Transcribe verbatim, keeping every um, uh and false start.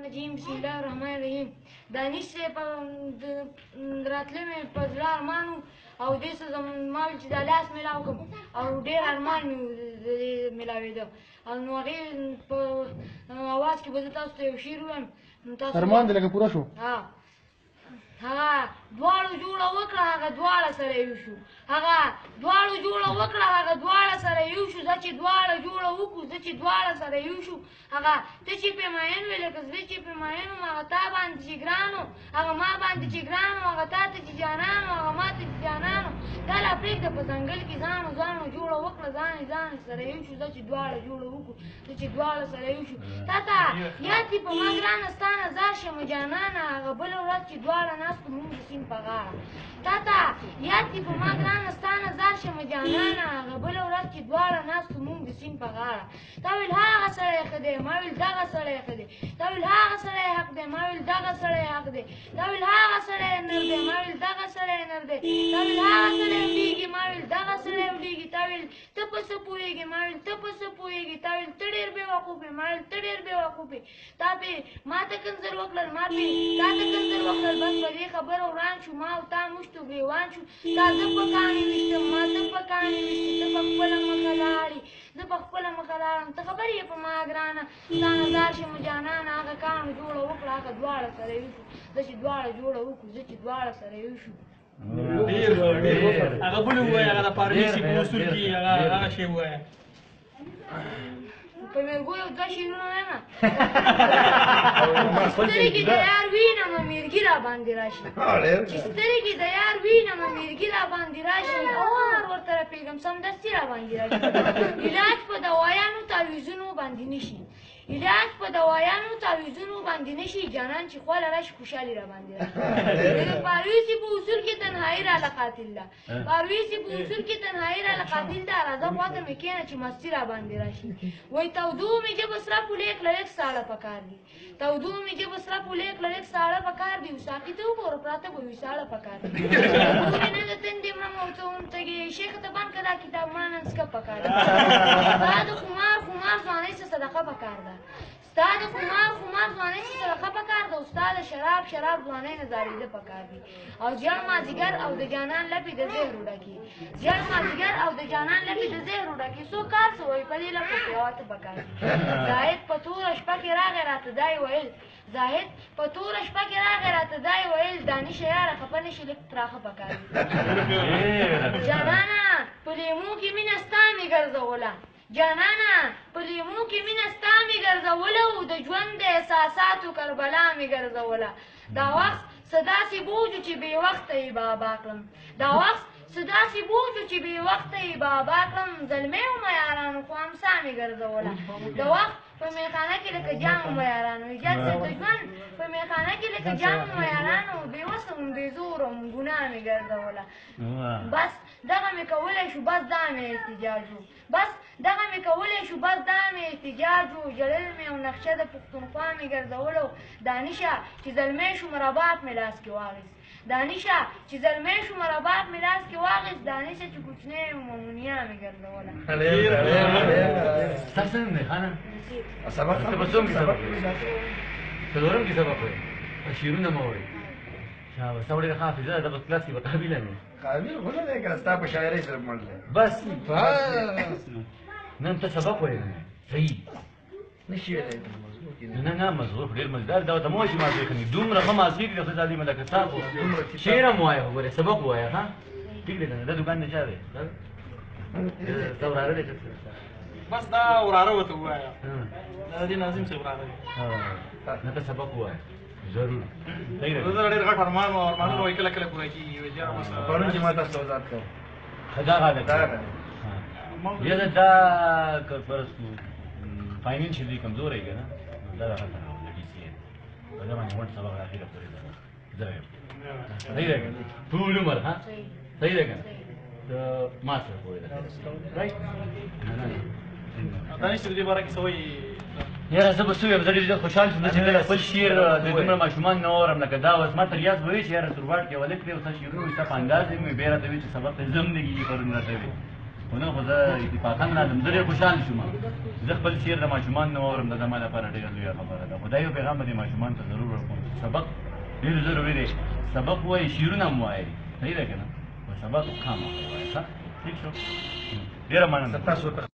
الرجیم بسم الله الرحمن الرحیم. دانش صاحب راتلو مې په زړه ارمان و او دې څه ما ویل چې دا لاس میلاو کړم او ډېر ارمان مې میلاوېده او نو هغې په اواز کې به زه تاسو ته یو شعر ووایم. ارمان دې لکه پوره شو. ها هغه دواړو جوړه وکړه هغه دواړه سره یو شو. هغه دواړو جوړه وکړه هغه دواړه سره یو شو. زه چې دواړه جوړه وکړو زه چې دواړه سره یو شو. هغه ته چې پې مین وې لکه زه چې پې مین وم هغه تا باندې چې ګران و هغه ما باندې چې ګران و هغه تا ته چې جانان و هغه ما ته چې جانان و. دا لا پرېږده په ځنګل کې ځان و ځان و جوړه وکړه ځان یې ځان سره یو شو. زه چې دواړه جوړه وکړو زه چې دواړه سره یو شو. تا ته یاد دي په ما ګرانه ستا نه ځار شمه جانانه هغه بله ورځ چې دواړه ناستو مونږ د سیند په غاړه. تا ته یاد دي په ما ګرانه ستا نه ځار شمه جانانه هغه بله ورځ چې دواړه ناستو مونږ د سیند په غاړه. تا ویل هغه سړی ښه دی ما ویل دغه سړی ښه دی. تا ویل هغه سړی حق دی ما ویل دغه سړی حق دی. تا ویل هغه سړی نر دی ما ویل دغه سړی نر دی. تا ویل هغه سړی ولیږي ما ویل دغه سړی ولیږي. تا ویل ته په څه پوهېږې ما ویل ته په څه پوهېږې. تا ویل ته ډېر بېوقوف یې ما ویل ته ډېر بېوقوف یې. تا پې ما ته کنځل وکړل ما پې تا ته کنځل وکړل بس په دې خبره وران شو. ما او تا موږ تو ګرېوان شو. تا زه په کاڼي ویشتم ما ته په کاڼي ویشتې ته په خپله مخه لاړې زه په خپله مخه لاړم. ته خبر یې په ما ګرانه ستا نه ځار شمه جانانه هغه کاڼو جوړه وکړه هغه دواړه سره یو شو. زه چې دواړه جوړه وکړو زه چې دواړه سره یو شو. ډېر ډېر هغه بل ووایه هغه د پارویسي په اصول کې هغه هغه شی ووایه. په مېرګو یو دوه شعرونه وایم چې سترګې د یار وینمه مېرګي را باندې راشي. چې سترګې د یار وینمه مېرګي را باندې راشي او هر ورته رپېږم سمدستي را باندې راشي. علاج په دوايانو تعویضونو باندې نشي علاج په دوايانو تعویضونو باندې نشي جانان چې خواله راشي خوشحالي را باندې راشي. پارویسي په اصول کې تنهایي راله قاتل ده. پارویسي په اصول کې تنهایي راله قاتل ده. راځه خواته مې کښېنه چې مستي را باندې راشي. وایي تودو مې جبه سره پولیک لړک ساړه پکار دي. تودو مې جبه سره پولیک لړک ساړه پکار دي. ساقي ته وګوره پراته به وي ساړه پکار دي. ګورې نه د تندې مړمه ورته وم تږې شیخ ته بند که دا کتاب مړه نن څکه پکار دي. ستا د خمار خمار ځوانۍ څه صدقه پکار ده. ستا د خمار خمار ځوانۍ څه صدقه پکار ده. او ستا د شراب شراب ځوانۍ نه زارېده پکار دي. او ژړ مازدیګر او د جانان لپې د زهر وډکي ژړ مازدیګر او د جانان لپې د زهر وډکي څوک کار څه وایي په دې لپو کې واته پکار دي. زاهد په توره شپه کې راغی راته دا یې ویل زاهد په توره شپه کې راغی راته دا یې ویل دانشه یاره خفه نه شي لږ تراخه پکار دي. جانانه په لیمو کې مینه ستا مې ګرځوله جانانه په لیمو کې مینه ستا مې ګرځوله او د ژوند د احساساتو کربلا مې ګرځوله. دا وخت څه داسې بوجو چې بې وخته یې بابا کړم. دا وخت څه داسې بوجو چې بې وخته یې بابا کړم. زلمی ومه یارانو خو امسا مې ګرځوله. د وخت په میخانه کې لکه جام ومه یارانو ایجاد صاحب د ژوند په میخانه کې لکه جام ومه یارانو بې وسه وم بې زوره وم ګناه مې ګرځوله. بس دغه مې کولی شو بس دا مې احتجاج و. بس دغه مې کولی شو بس دا مې احتجاج و. ژړل مې او نقشه د پښتونخوا مې ګرځولو. دانشه چې زلمی شو مربات مې لاس کې واخیست. دانشه چې زلمی شو مربات مې لاس کې واخیست. دانشه چې کوچنی وم مونیا مې ګرځوله. ستا څنګه دی خانه سبق ته په څوم کې سبق څلورم کې سبق وایي شعرونه مه وایي ستا ډېره ښه حافظه ده بس کلاس کې به قابله مې قابل خو نه دی که ستا په شاعرۍ سره مړ دی. بس نن ته سبق وایې صحیح نه شي ویلی نه نه مضغوف ډېر مزدار دا ورته مه وایه چې مازغې ښه دومره ښه مازغې کړي ښځه عظیمه لکه تا خو شعر هم وایه خو ګورې سبق ووایه ښه ټیک دی که نه دا دوکان د چا دی ستا وراره دی که بس دا وراره ورته ووایه دا د دې ناظم صاحب وراره دی. نه ته سبق ووایه ضرور زه ډېر غټ ارمان و ارمانونه وایي کله کله پوره کېږي پرون چې ما تاسو وضاحت کوم دا حالت یا دا که فرض کړو فاینانشلي کمزوری که نه دا د هلته لګي سي په ده باندې ونډ سبق اخره پورې ده زه یم صحیح ده که نه ټول عمر ها صحیح ده که نه د ما سره پورې ده رایټ نه نه دانش صاحب دې باره کې څه وایي یاره زه به څه ویم زه ډېر زیات خوشحال شوم زه چې کله خپل شعر د دومره ماشومان نه اورم لکه دا اوس ما ته ریاض به وایي چې یاره سورواټ کې هلک دی او ستا شعرونه وایي ستا په انداز یې مې بیا راته وایي چې سبق ته زه هم نه کېږي پرون راته وایي خو نن خو زه اتفاقا راځم زه ډېر خوشحال شوم زه خپل شعر د ماشومان نه واورم دا زما لپاره ډېره لویه خبره ده خو دا یو پیغام به دې ماشومانو ته ضرور ورکوم سبق ډېر ضروري دی سبق وایي شعرونه هم وایي صحیح ده که نه خو سبق خامخا وایي ښه ٹھیک شو ډېره مننه تاسو ته